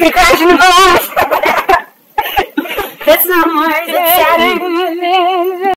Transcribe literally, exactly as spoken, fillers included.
You're crashing the balls! That's not Mars, it's Saturn!